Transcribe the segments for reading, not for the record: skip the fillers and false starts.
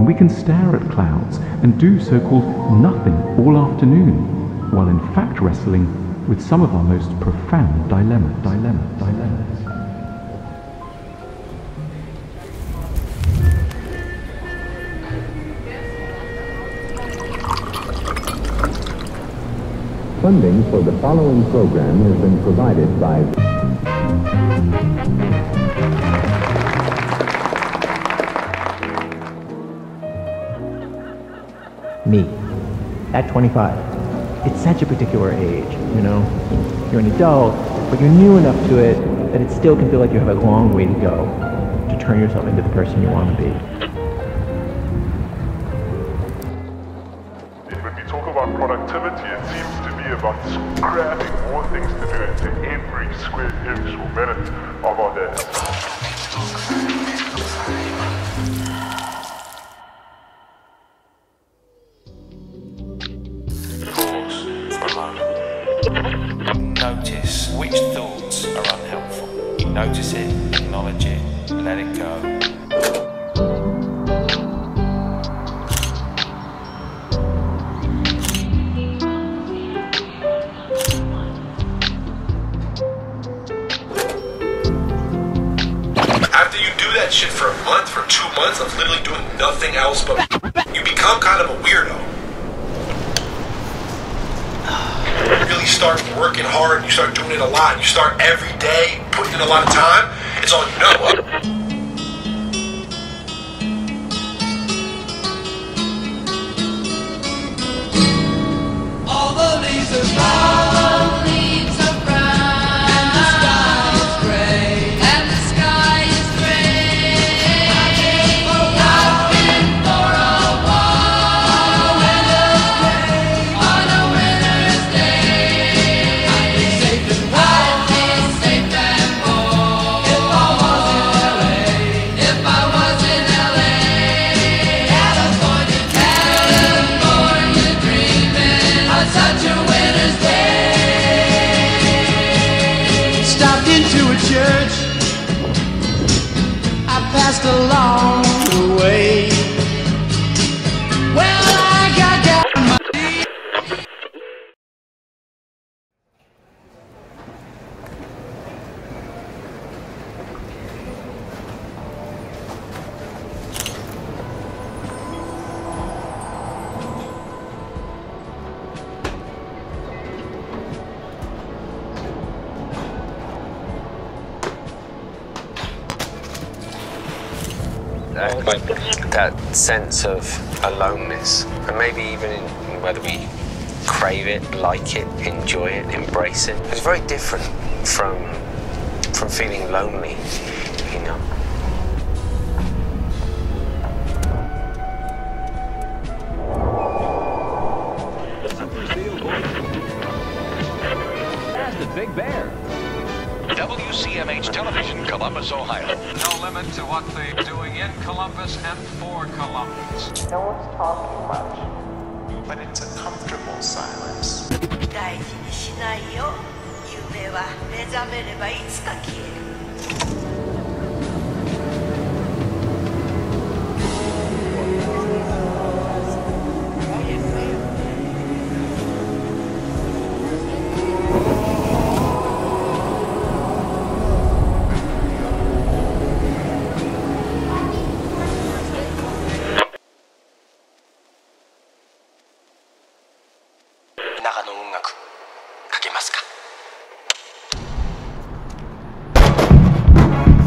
we can stare at clouds and do so-called nothing all afternoon, while in fact wrestling with some of our most profound dilemmas. Funding for the following program has been provided by me, at 25. It's such a particular age, you know? You're an adult, but you're new enough to it that it still can feel like you have a long way to go to turn yourself into the person you want to be. When we talk about productivity, it seems to be about grabbing more things to do into every square inch or minute of our day. Notice which thoughts are unhelpful. Notice it, acknowledge it, let it go. After you do that shit for a month, for 2 months of literally doing nothing else but you become kind of a weirdo. Really start working hard, you start doing it a lot, you start every day putting in a lot of time, it's all you know. All the leaves are brown. Passed along the way. Well, I got down my that sense of aloneness, and maybe even in whether we crave it, like it, enjoy it, embrace it, it's very different from feeling lonely, you know. That's the Big Bear. WCMH Television, Columbus, Ohio. No limit to what they're doing in Columbus and for Columbus. No one's talking much. But it's a comfortable silence. 大事にしないよ。夢は目覚めればいつか消える。 長野音楽かけますか。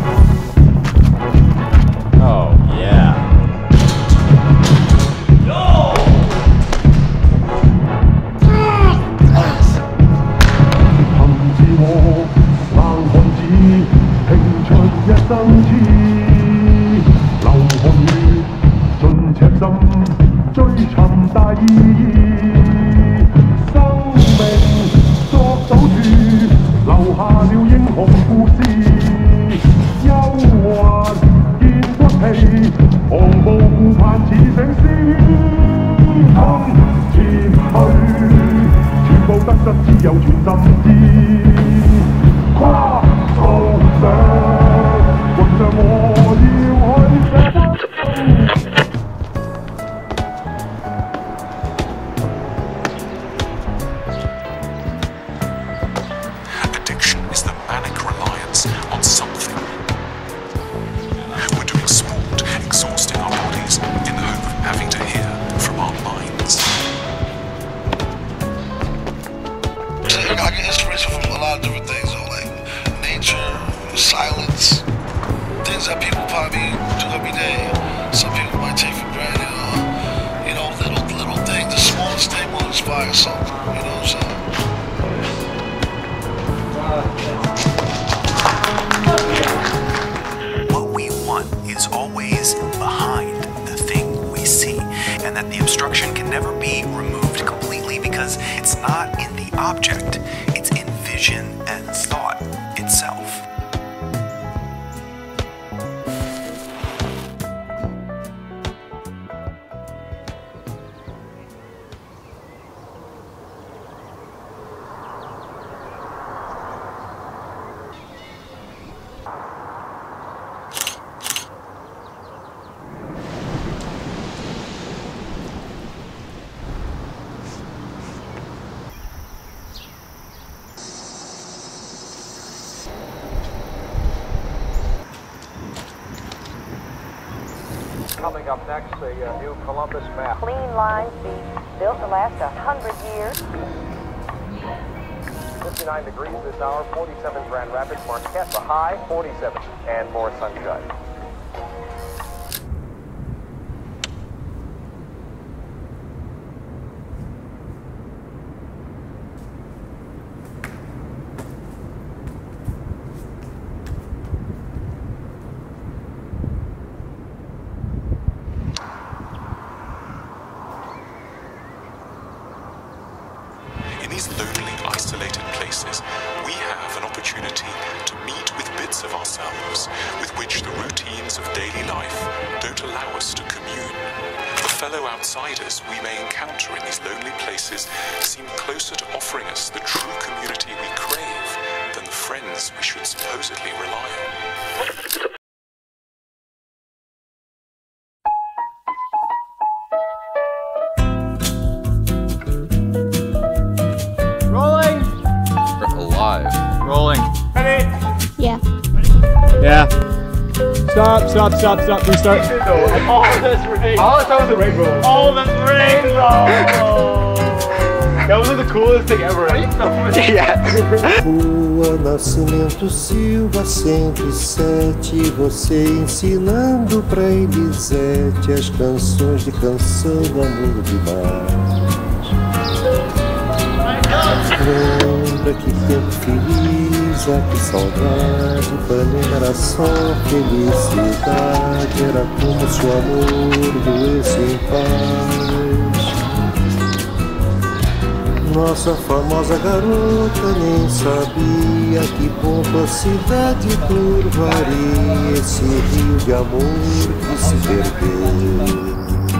up next, a new Columbus map. Clean lines, beach, built to last 100 years. 59 degrees this hour, 47 Grand Rapids, Marquette, the high, 47, and more sunshine. In these lonely, isolated places, we have an opportunity to meet with bits of ourselves with which the routines of daily life don't allow us to commune. The fellow outsiders we may encounter in these lonely places seem closer to offering us the true community we crave than the friends we should supposedly rely on. Rolling. Ready? Yeah. Yeah. Stop, stop, stop, stop. Restart. All this rainbow. All that was a rainbow. All this rainbow. That was like the coolest thing ever. Yeah. Rua Nascimento Silva 107, você ensinando pra Elisete as canções de canção do amor demais. Lembra que tempo feliz, ah, que saudade, Ipanema era só felicidade, era como se o amor doesse em paz. Nossa famosa garota nem sabia que ponto a cidade curvaria esse rio de amor que se perdeu.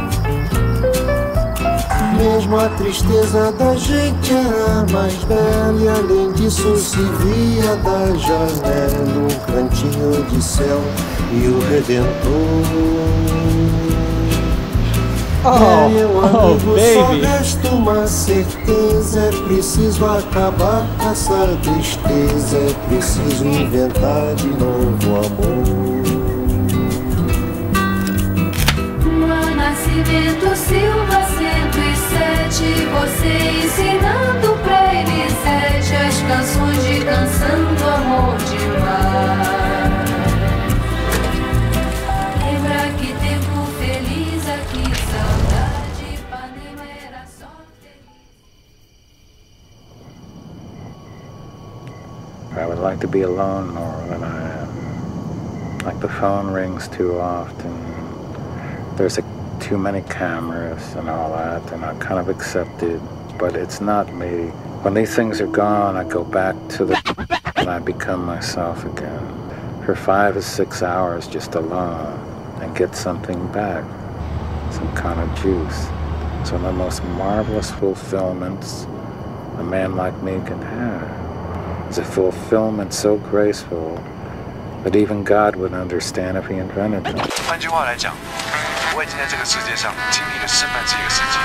Mesmo a tristeza da gente era mais bela e além disso se via da janela um cantinho de céu e o Redentor. Meu amigo, baby. só resta uma certeza, é preciso acabar com essa tristeza, é preciso inventar de novo amor. Nascimento Silva 107, você ensinando pra Elisete as canções de canção do amor demais. Lembra que tempo feliz, aqui saudade, Ipanema era só feliz. I would like to be alone more than I am. Like the phone rings too often. There's too many cameras and all that, and I kind of accept it, but it's not me. When these things are gone, I go back to the and I become myself again. For 5 or 6 hours just alone and get something back, some kind of juice. It's one of the most marvelous fulfillments a man like me can have. It's a fulfillment so graceful that even God would understand if he invented it. 换句话来讲，我已经在这个世界上经历了10半这个世纪，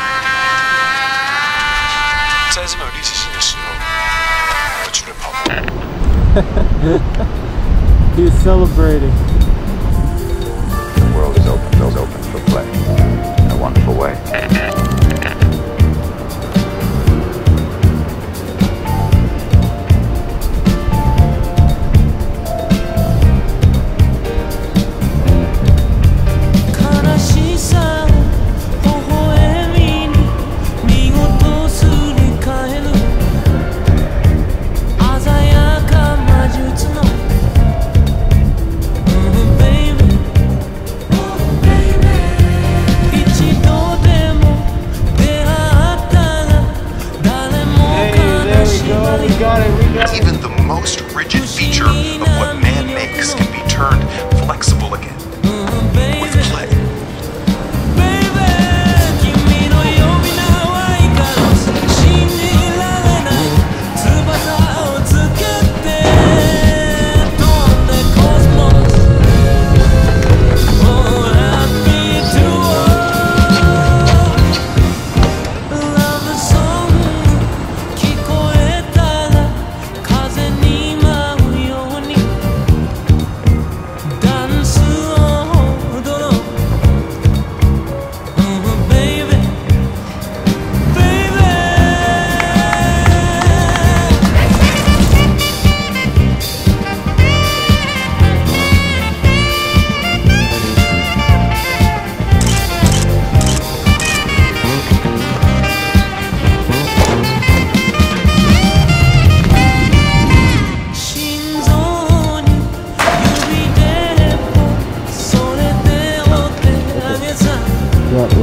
在这么有历史性的时候，我绝对跑不了。 He's celebrating. The world is open for play in a wonderful way.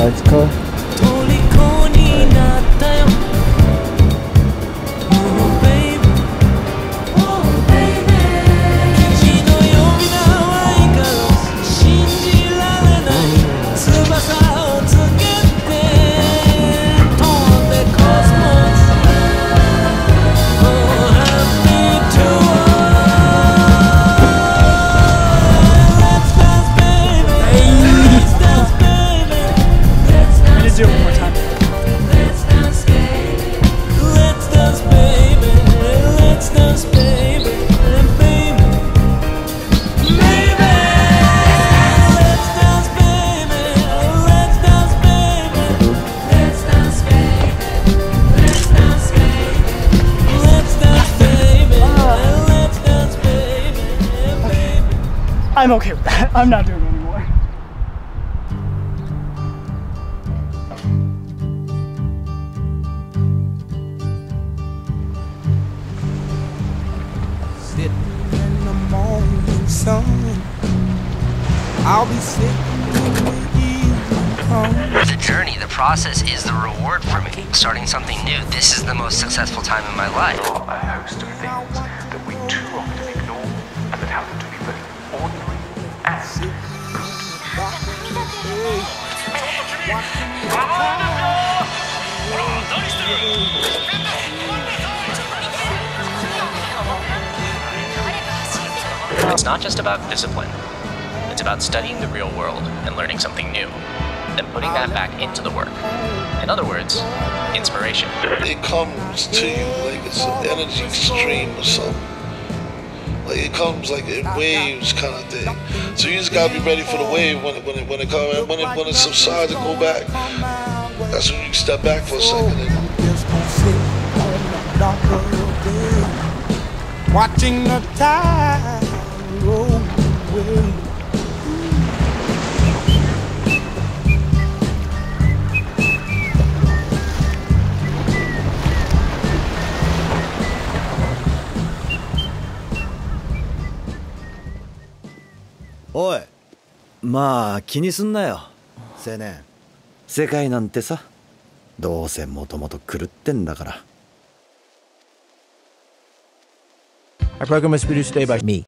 Let's go. I'm okay with that. I'm not doing it anymore. Sitting in the morning sun, I'll be sitting when the evening comes. The journey, the process is the reward for me. Starting something new, this is the most successful time in my life. There are a host of things that we too often ignore and that happen to be both ordinary and It's not just about discipline. It's about studying the real world and learning something new, then putting that back into the work. In other words, inspiration. It comes to you like it's an energy stream or something. Like it comes like in waves kind of thing. So you just gotta be ready for the wave when it comes, and when it subsides and go back. That's when you step back for a second. Watching the tide roll away. おい、まあ気にすんなよ、青年。世界なんてさ、どうせもともと狂ってんだから。 Our program was produced today by me,